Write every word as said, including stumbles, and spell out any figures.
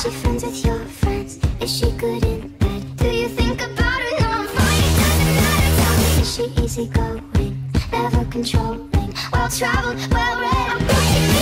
Is she friends with your friends? Is she good in bed? Do you think about her? No, I'm fine, it doesn't matter. Tell me, is she easygoing, never controlling, well-traveled, well-read? I'm going to